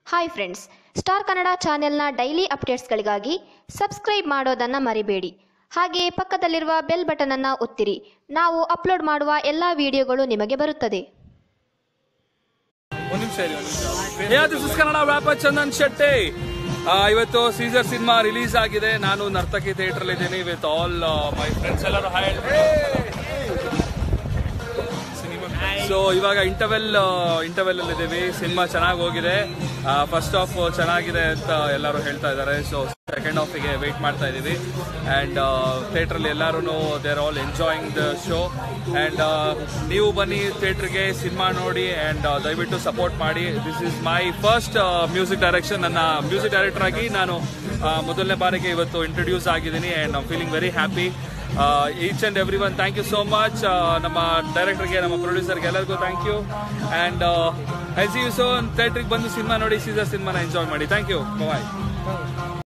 Hi friends, star Kannada ಚಾನೆಲ್ನ daily ಅಪ್ಡೇಟ್ಸ್ಗಳಿಗಾಗಿ subscribe ಮಾಡೋದನ್ನು ಮರಿಬೇಡಿ. ಹಾಗೆಯೇ ಪಕ್ಕದಲ್ಲಿರುವ ಬೆಲ್ ಬಟನ್ ಅನ್ನು ಒತ್ತಿರಿ. ನಾವು ಅಪ್ಲೋಡ್ ಮಾಡುವ ಎಲ್ಲ ವಿಡಿಯೋಗಳು ನಿಮಗೆ ಬರುತ್ತದೆ. ಕನ್ನಡ ವ್ಯಾಪಾರ ಚಂದನ್ ಶೆಟ್ಟಿ. ಇವತ್ತು ಸೀಸರ್ ಸಿನಿಮಾ ರಿಲೀಸ್ ಆಗಿದೆ. ನಾನು ನರ್ತಕಿ ಥಿಯೇಟರ್ ಇದ್ದೀನಿ ವಿತ್ ಆಲ್ ಮೈ ಫ್ರೆಂಡ್ಸ್. ಎಲ್ಲರೂ ಹಾಯ್. ಸೊ ಇವಾಗ ಇಂಟರ್ವೆಲ್ ಅಲ್ಲಿ ಇದ್ದೀವಿ. ಸಿನಿಮಾ ಚೆನ್ನಾಗಿ ಹೋಗಿದೆ. ಫಸ್ಟ್ ಹಾಫ್ ಚೆನ್ನಾಗಿದೆ ಅಂತ ಎಲ್ಲರೂ ಹೇಳ್ತಾ ಇದ್ದಾರೆ. ಸೊ ಸೆಕೆಂಡ್ ಹಾಫಿಗೆ ವೇಟ್ ಮಾಡ್ತಾ ಇದ್ದೀವಿ. ಆ್ಯಂಡ್ ಥಿಯೇಟ್ರಲ್ಲಿ ಎಲ್ಲರೂ they are all enjoying the show. And ನೀವು ಬನ್ನಿ ಥಿಯೇಟ್ರಿಗೆ, ಸಿನಿಮಾ ನೋಡಿ ಆ್ಯಂಡ್ ದಯವಿಟ್ಟು ಸಪೋರ್ಟ್ ಮಾಡಿ. This is my first music direction. ನನ್ನ ಮ್ಯೂಸಿಕ್ ಡೈರೆಕ್ಟರ್ ಆಗಿ ನಾನು ಮೊದಲನೇ ಬಾರಿಗೆ ಇವತ್ತು ಇಂಟ್ರೊಡ್ಯೂಸ್ ಆಗಿದ್ದೀನಿ. And I feeling very happy. Each and every one thank you so much. ನಮ್ಮ ಡೈರೆಕ್ಟರ್ಗೆ, ನಮ್ಮ ಪ್ರೊಡ್ಯೂಸರ್ಗೆ ಎಲ್ಲರಿಗೂ thank you. And I see you soon. ಥಿಯೇಟ್ರಿಗೆ ಬಂದು ಸಿನಿಮಾ ನೋಡಿ, ಸೀಸರ್ ಸಿನಿಮಾನ ಎಂಜಾಯ್ ಮಾಡಿ. Thank you. ಬಾಯ್.